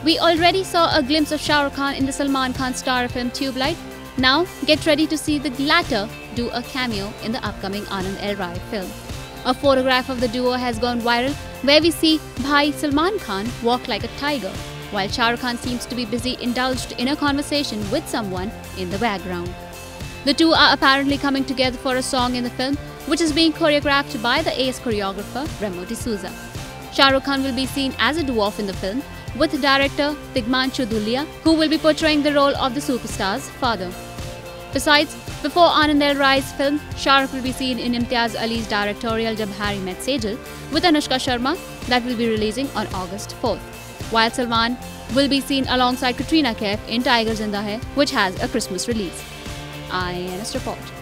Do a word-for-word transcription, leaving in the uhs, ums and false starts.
We already saw a glimpse of Shah Rukh Khan in the Salman Khan star film Tubelight. Now, get ready to see the latter do a cameo in the upcoming Anand L film. A photograph of the duo has gone viral where we see Bhai Salman Khan walk like a tiger, while Shah Rukh Khan seems to be busy indulged in a conversation with someone in the background. The two are apparently coming together for a song in the film, which is being choreographed by the ace choreographer Remo D'Souza. Shah Rukh Khan will be seen as a dwarf in the film, with director Tubelight, who will be portraying the role of the superstar's father. Besides, before Anand L's film, Shah Rukh will be seen in Imtiaz Ali's directorial Jab Harry Met Sejal with Anushka Sharma that will be releasing on August fourth, while Salman will be seen alongside Katrina Kaif in Tiger Zinda Hai, which has a Christmas release. I N S Report.